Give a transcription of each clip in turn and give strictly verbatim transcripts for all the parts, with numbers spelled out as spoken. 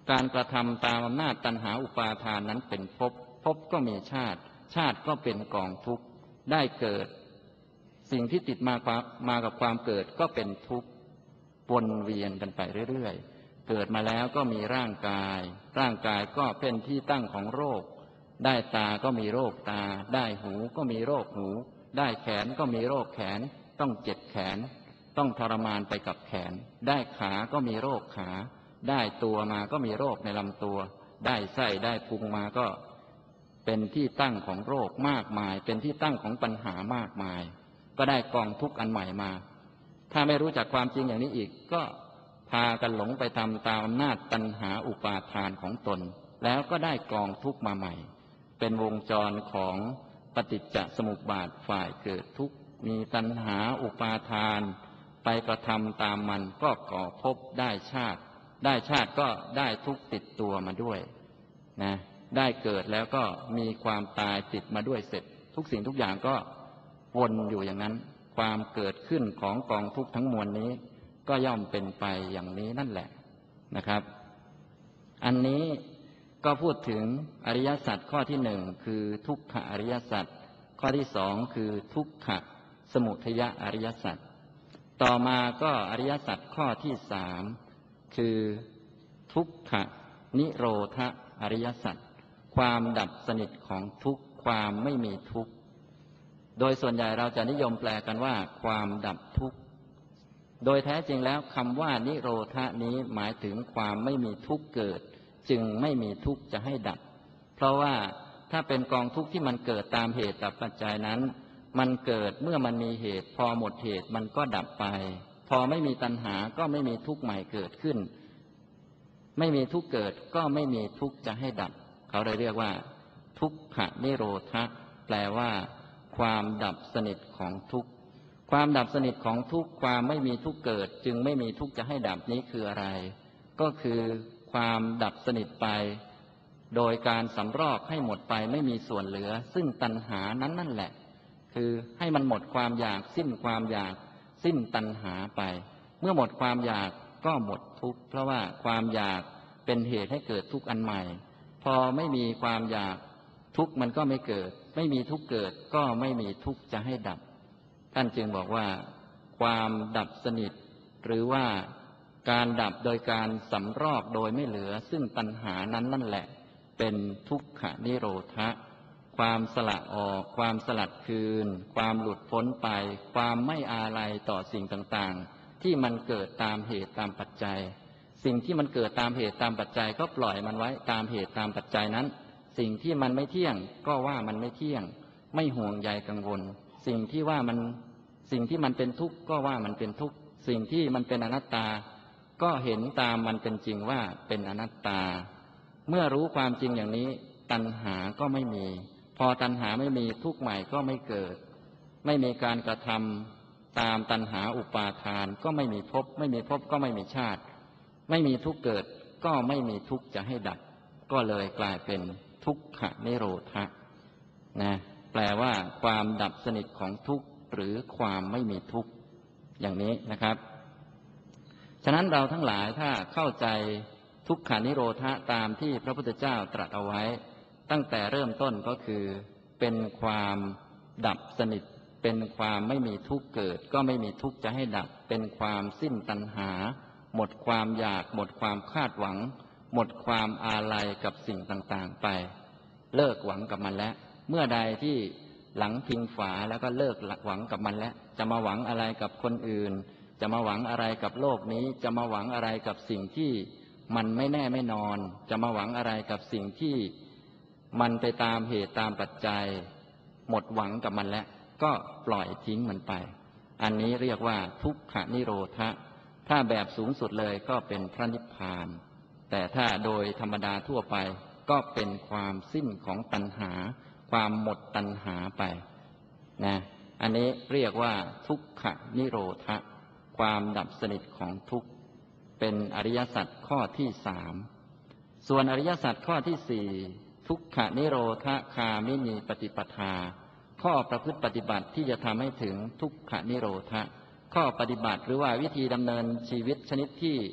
การกระทำตามอำนาจตัณหาอุปาทานนั้นเป็นภพภพก็มีชาติชาติก็เป็นกองทุกข์ได้เกิดสิ่งที่ติดมามากับความเกิดก็เป็นทุกข์วนเวียนกันไปเรื่อยๆเกิดมาแล้วก็มีร่างกายร่างกายก็เป็นที่ตั้งของโรคได้ตาก็มีโรคตาได้หูก็มีโรคหูได้แขนก็มีโรคแขนต้องเจ็บแขนต้องทรมานไปกับแขนได้ขาก็มีโรคขาได้ตัวมาก็มีโรคในลำตัวได้ไส้ได้พุงมาก็เป็นที่ตั้งของโรคมากมายเป็นที่ตั้งของปัญหามากมายก็ได้กองทุกข์อันใหม่มาถ้าไม่รู้จักความจริงอย่างนี้อีกก็พากันหลงไปทำตามอำนาจตัณหาอุปาทานของตนแล้วก็ได้กองทุกข์มาใหม่เป็นวงจรของปฏิจจสมุปบาทฝ่ายเกิดทุกข์มีตัณหาอุปาทานไปกระทำตามมันก็ก่อภพได้ชาติได้ชาติก็ได้ทุกข์ติดตัวมาด้วยนะได้เกิดแล้วก็มีความตายติดมาด้วยเสร็จทุกสิ่งทุกอย่างก็วนอยู่อย่างนั้นความเกิดขึ้นของกองทุกข์ทั้งมวลนี้ก็ย่อมเป็นไปอย่างนี้นั่นแหละนะครับอันนี้ก็พูดถึงอริยสัจข้อที่หนึ่งคือทุกขอริยสัจข้อที่สองคือทุกขสมุทัยอริยสัจต่อมาก็อริยสัจข้อที่สามคือทุกขนิโรธอริยสัจความดับสนิทของทุกข์ความไม่มีทุกข์โดยส่วนใหญ่เราจะนิยมแปลกันว่าความดับทุกข์โดยแท้จริงแล้วคำว่านิโรธนี้หมายถึงความไม่มีทุกข์เกิดจึงไม่มีทุกข์จะให้ดับเพราะว่าถ้าเป็นกองทุกข์ที่มันเกิดตามเหตุตามปัจจัยนั้นมันเกิดเมื่อมันมีเหตุพอหมดเหตุมันก็ดับไปพอไม่มีตัณหาก็ไม่มีทุกข์ใหม่เกิดขึ้นไม่มีทุกข์เกิดก็ไม่มีทุกข์จะให้ดับเขาเลยเรียกว่าทุกขนิโรธแปลว่าความดับสนิทของทุกข์ความดับสนิทของทุกข์ความไม่มีทุกข์เกิดจึงไม่มีทุกข์จะให้ดับนี้คืออะไรก็คือความดับสนิทไปโดยการสำรอกให้หมดไปไม่มีส่วนเหลือซึ่งตัณหานั้นนั่นแหละคือให้มันหมดความอยากสิ้นความอยากสิ้นตัณหาไปเมื่อหมดความอยากก็หมดทุกข์เพราะว่าความอยากเป็นเหตุให้เกิดทุกข์อันใหม่พอไม่มีความอยากทุกข์มันก็ไม่เกิดไม่มีทุกข์เกิดก็ไม่มีทุกข์จะให้ดับท่านจึงบอกว่าความดับสนิทหรือว่าการดับโดยการสำรอกโดยไม่เหลือซึ่งตัณหานั้นนั่นแหละเป็นทุกขนิโรธะความสละออกความสลัดคืนความหลุดพ้นไปความไม่อาลัยต่อสิ่งต่างๆที่มันเกิดตามเหตุตามปัจจัยสิ่งที่มันเกิดตามเหตุตามปัจจัยก็ปล่อยมันไว้ตามเหตุตามปัจจัยนั้นสิ่งที่มันไม่เที่ยงก็ว่ามันไม่เที่ยงไม่ห่วงใยกังวลสิ่งที่ว่ามันสิ่งที่มันเป็นทุกข์ก็ว่ามันเป็นทุกข์สิ่งที่มันเป็นอนัตตาก็เห็นตามมันเป็นจริงว่าเป็นอนัตตาเมื่อรู้ความจริงอย่างนี้ตัณหาก็ไม่มีพอตัณหาไม่มีทุกข์ใหม่ก็ไม่เกิดไม่มีการกระทำตามตัณหาอุปาทานก็ไม่มีภพไม่มีภพก็ไม่มีชาติไม่มีทุกข์เกิดก็ไม่มีทุกข์จะให้ดับก็เลยกลายเป็นทุกขนิโรธะนะแปลว่าความดับสนิทของทุกข์หรือความไม่มีทุกข์อย่างนี้นะครับฉะนั้นเราทั้งหลายถ้าเข้าใจทุกขานิโรธะตามที่พระพุทธเจ้าตรัสเอาไว้ตั้งแต่เริ่มต้นก็คือเป็นความดับสนิทเป็นความไม่มีทุกข์เกิดก็ไม่มีทุกข์จะให้ดับเป็นความสิ้นตัณหาหมดความอยากหมดความคาดหวังหมดความอาลัยกับสิ่งต่างๆไปเลิกหวังกับมันแล้วเมื่อใดที่หลังพิงฝาแล้วก็เลิกหวังกับมันแล้วจะมาหวังอะไรกับคนอื่นจะมาหวังอะไรกับโลกนี้จะมาหวังอะไรกับสิ่งที่มันไม่แน่ไม่นอนจะมาหวังอะไรกับสิ่งที่มันไปตามเหตุตามปัจจัยหมดหวังกับมันแล้วก็ปล่อยทิ้งมันไปอันนี้เรียกว่าทุกขนิโรธะถ้าแบบสูงสุดเลยก็เป็นพระนิพพานแต่ถ้าโดยธรรมดาทั่วไปก็เป็นความสิ้นของตัณหาความหมดตัณหาไปนะอันนี้เรียกว่าทุกขนิโรธะความดับสนิทของทุกข์เป็นอริยสัจข้อที่สามส่วนอริยสัจข้อที่สี่ทุกขนิโรธคามินีปฏิปทาข้อประพฤติปฏิบัติที่จะทำให้ถึงทุกขนิโรธข้อปฏิบัติหรือว่าวิธีดำเนินชีวิตชนิดที่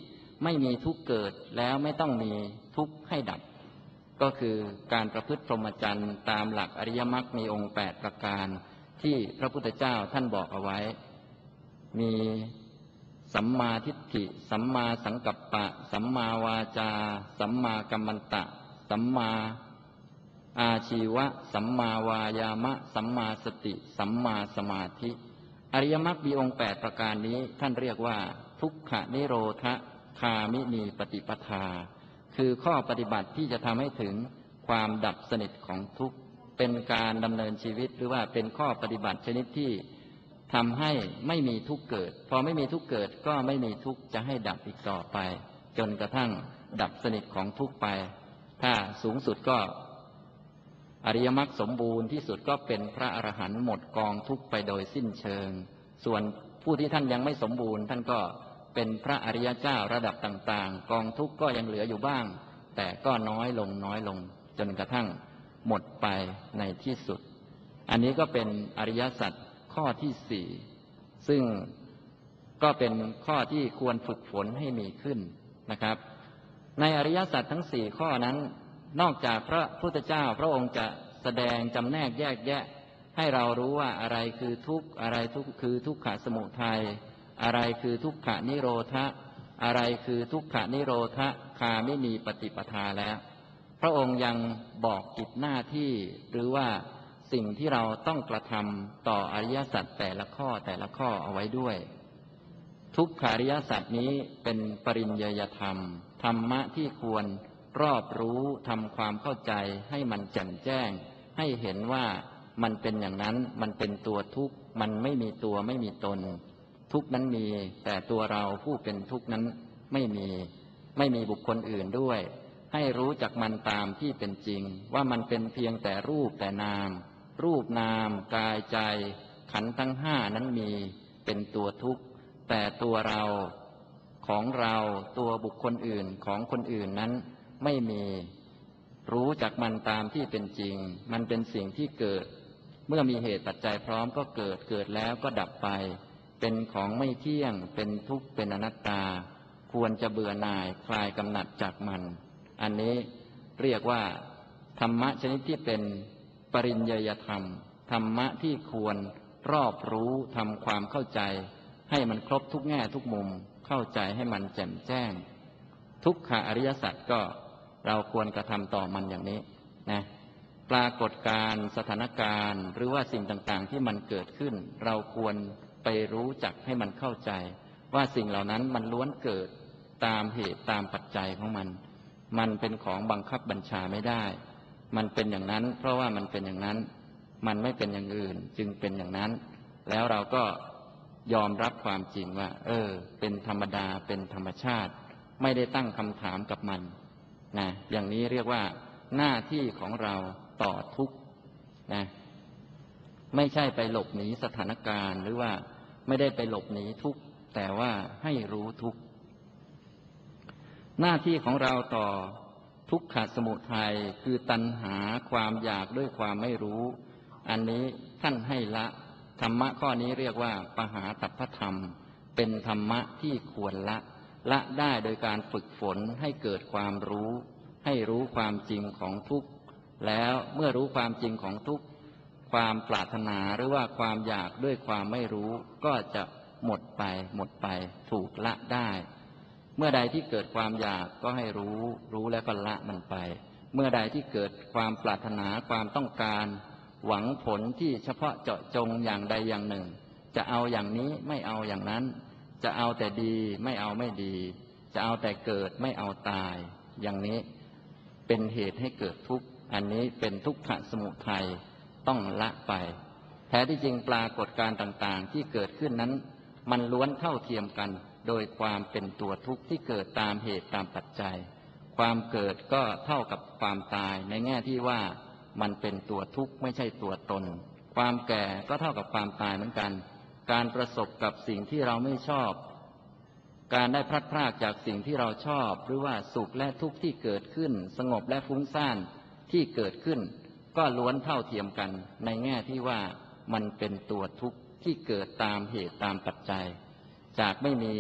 ไม่มีทุกข์เกิดแล้วไม่ต้องมีทุกข์ให้ดับก็คือการประพฤติพรหมจรรย์ตามหลักอริยมรรคมีองค์แปดประการที่พระพุทธเจ้าท่านบอกเอาไว้มีสัมมาทิฏฐิสัมมาสังกัปปะสัมมาวาจาสัมมากัมมันตะสัมมาอาชีวะสัมมาวายามะสัมมาสติสัมมาสมาธิอริยมรรคมีองค์แปดประการนี้ท่านเรียกว่าทุกขนิโรธคามินีปฏิปทาคือข้อปฏิบัติที่จะทำให้ถึงความดับสนิทของทุกข์เป็นการดำเนินชีวิตหรือว่าเป็นข้อปฏิบัติชนิดที่ทำให้ไม่มีทุกข์เกิดพอไม่มีทุกข์เกิดก็ไม่มีทุกข์จะให้ดับอีกต่อไปจนกระทั่งดับสนิทของทุกข์ไปถ้าสูงสุดก็อริยมรรคสมบูรณ์ที่สุดก็เป็นพระอรหันต์หมดกองทุกข์ไปโดยสิ้นเชิงส่วนผู้ที่ท่านยังไม่สมบูรณ์ท่านก็เป็นพระอริยเจ้าระดับต่างๆกองทุกข์ก็ยังเหลืออยู่บ้างแต่ก็น้อยลงน้อยลงจนกระทั่งหมดไปในที่สุดอันนี้ก็เป็นอริยสัจข้อที่สี่ซึ่งก็เป็นข้อที่ควรฝึกฝนให้มีขึ้นนะครับในอริยสัจทั้งสี่ข้อนั้นนอกจากพระพุทธเจ้าพระองค์จะแสดงจำแนกแยกแยะให้เรารู้ว่าอะไรคือทุกข์อะไรทุกข์คือทุกขสมุทัยอะไรคือทุกขนิโรธะอะไรคือทุกขนิโรธคามินีปฏิปทาแล้วพระองค์ยังบอกกิจหน้าที่หรือว่าสิ่งที่เราต้องกระทำต่ออริยสัจแต่ละข้อแต่ละข้อเอาไว้ด้วยทุกขาริยสัจนี้เป็นปริญญยธรรมธรรมะที่ควรรอบรู้ทำความเข้าใจให้มันแจ่มแจ้งให้เห็นว่ามันเป็นอย่างนั้นมันเป็นตัวทุกข์มันไม่มีตัวไม่มีตนทุกข์นั้นมีแต่ตัวเราผู้เป็นทุกข์นั้นไม่มีไม่มีบุคคลอื่นด้วยให้รู้จักมันตามที่เป็นจริงว่ามันเป็นเพียงแต่รูปแต่นามรูปนามกายใจขันธ์ทั้งห้านั้นมีเป็นตัวทุกข์แต่ตัวเราของเราตัวบุคคลอื่นของคนอื่นนั้นไม่มีรู้จักมันตามที่เป็นจริงมันเป็นสิ่งที่เกิดเมื่อมีเหตุปัจจัยพร้อมก็เกิดเกิดแล้วก็ดับไปเป็นของไม่เที่ยงเป็นทุกข์เป็นอนัตตาควรจะเบื่อหน่ายคลายกำหนัดจากมันอันนี้เรียกว่าธรรมะชนิดที่เป็นปริญญยธรรมธรรมะที่ควรรอบรู้ทำความเข้าใจให้มันครบทุกแง่ทุกมุมเข้าใจให้มันแจ่มแจ้งทุกขอริยสัจก็เราควรกระทำต่อมันอย่างนี้นะปรากฏการณ์สถานการณ์หรือว่าสิ่งต่างๆที่มันเกิดขึ้นเราควรไปรู้จักให้มันเข้าใจว่าสิ่งเหล่านั้นมันล้วนเกิดตามเหตุตามปัจจัยของมันมันเป็นของบังคับบัญชาไม่ได้มันเป็นอย่างนั้นเพราะว่ามันเป็นอย่างนั้นมันไม่เป็นอย่างอื่นจึงเป็นอย่างนั้นแล้วเราก็ยอมรับความจริงว่าเออเป็นธรรมดาเป็นธรรมชาติไม่ได้ตั้งคำถามกับมันนะอย่างนี้เรียกว่าหน้าที่ของเราต่อทุกข์นะไม่ใช่ไปหลบหนีสถานการณ์หรือว่าไม่ได้ไปหลบหนีทุกข์แต่ว่าให้รู้ทุกข์หน้าที่ของเราต่อทุกขสมุทัยคือตัณหาความอยากด้วยความไม่รู้อันนี้ท่านให้ละธรรมะข้อนี้เรียกว่าปหาตัพพธรรมเป็นธรรมะที่ควรละละได้โดยการฝึกฝนให้เกิดความรู้ให้รู้ความจริงของทุกข์แล้วเมื่อรู้ความจริงของทุกข์ความปรารถนาหรือว่าความอยากด้วยความไม่รู้ก็จะหมดไปหมดไปถูกละได้เมื่อใดที่เกิดความอยากก็ให้รู้รู้แล้วก็ละมันไปเมื่อใดที่เกิดความปรารถนาความต้องการหวังผลที่เฉพาะเจาะจงอย่างใดอย่างหนึ่งจะเอาอย่างนี้ไม่เอาอย่างนั้นจะเอาแต่ดีไม่เอาไม่ดีจะเอาแต่เกิดไม่เอาตายอย่างนี้เป็นเหตุให้เกิดทุกข์อันนี้เป็นทุกขสมุทัยต้องละไปแท้ที่จริงปรากฏการณ์ต่างๆที่เกิดขึ้นนั้นมันล้วนเท่าเทียมกันโดยความเป็นตัวทุกข์ที่เกิดตามเหตุตามปัจจัยความเกิดก็เท่ากับความตายในแง่ที่ว่ามันเป็นตัวทุกข์ไม่ใช่ตัวตนความแก่ก็เท่ากับความตายเหมือนกันการประสบกับสิ่งที่เราไม่ชอบการได้พลัดพรากจากสิ่งที่เราชอบหรือว่าสุขและทุกข์ที่เกิดขึ้นสงบและฟุ้งซ่านที่เกิดขึ้นก็ล้วนเท่าเทียมกันในแง่ที่ว่ามันเป็นตัวทุกข์ที่เกิดตามเหตุตามปัจจัยจากไม่มี